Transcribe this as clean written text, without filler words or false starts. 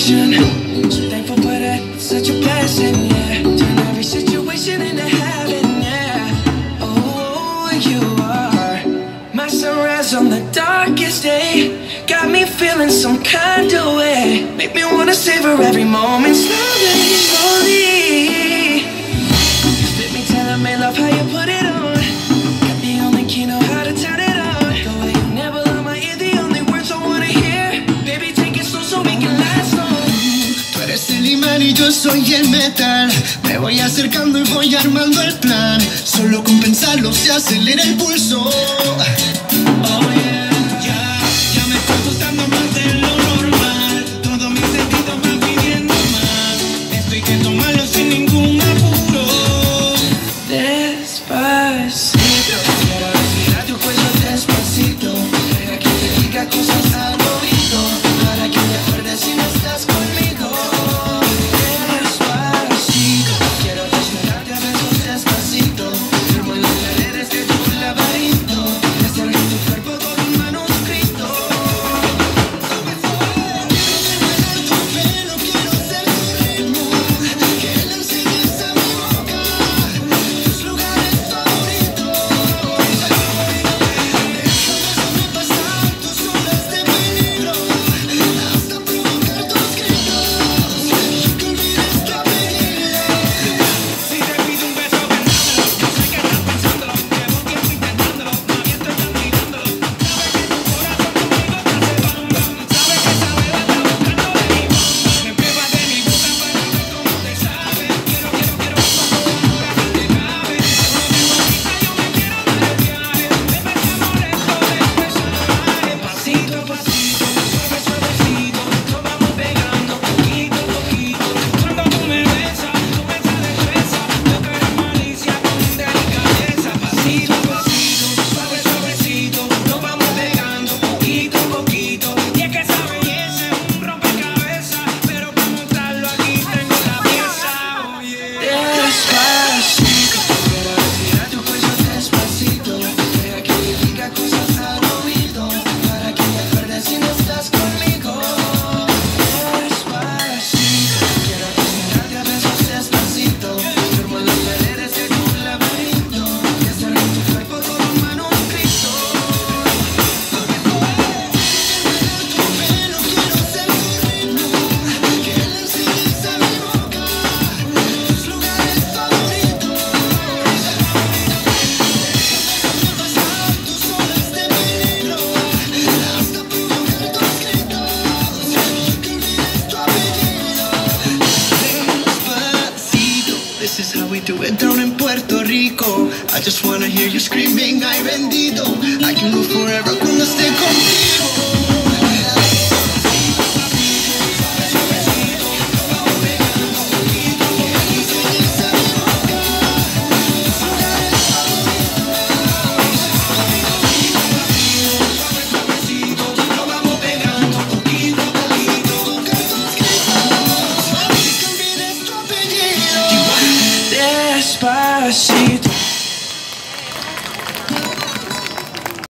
perfection. So thankful for that, it's such a blessing, yeah. Turn every situation into heaven, yeah. Oh, you are my sunrise on the darkest day. Got me feeling some kind of way. Make me wanna savor every moment slowly, slowly. You fit me, tell me love how you put it on. Got the only key, know how to turn it on. The way you never on my ear, the only words I wanna hear. Baby, take it slow so we can last long. Tú eres el imán y yo soy el metal. Me voy acercando y voy armando el plan. Solo con pensarlo se acelera el pulso. Oh yeah. Despacito, quiero respirar tu cuello despacito. Deja que te diga cosas al oído, para que te acuerdes si no estás conmigo. Despacito, quiero desnudarte a besos despacito. Firmo en las paredes de tu laberinto, estar en tu cuerpo todo un manuscrito. Tu pelo, quiero ser tu ritmo, que le enseñes a mi boca tus lugares favoritos. Déjame sobrepasar tus olas de peligro, hasta provocar tus gritos y que olvides tu apellido. Si te pido un beso, pensándolo. Yo sé que estás pensándolo. Llevo tiempo intentándolo. Nadie te está mirándolo. Sabes que tu corazón conmigo te hace bamba. Sabes que esa beba está buscando de mi bomba. Me pruebas de mi boca para ver cómo te sabe. Quiero con ahora que te cabe. No tengo prisa, yo me quiero dar el viaje. Bebé, te molesto desde salvaje. Pasito a pasito, suave, suavecito. Nos vamos pegando poquito a poquito. Cuando tú me besas de fresa. Yo quiero malicia con delicadeza. Pasito a pasito, suave, suavecito. Nos vamos pegando poquito a poquito. Y es que esa belleza es un rompecabezas. Pero para montarlo aquí tengo la pieza. Oh yeah. Despacito, quiero respirar tu cuello despacito. Deja que te diga cosas al oído, para que te acuerdes si no estás conmigo. Despacito, quiero desnudarte a besos despacito. Firmo en las paredes de tu laberinto, y estar en tu cuerpo todo un manuscrito. Tu pelo, quiero ser tu ritmo, que le enseñes a mi boca tus lugares favoritos. Déjame sobrepasar tus olas de peligro, hasta provocar tus gritos y que olvides tu apellido. Despacito, this is how we do it down in Puerto Rico. I just wanna hear you screaming, ay bendito. I can move forever cuando esté contigo.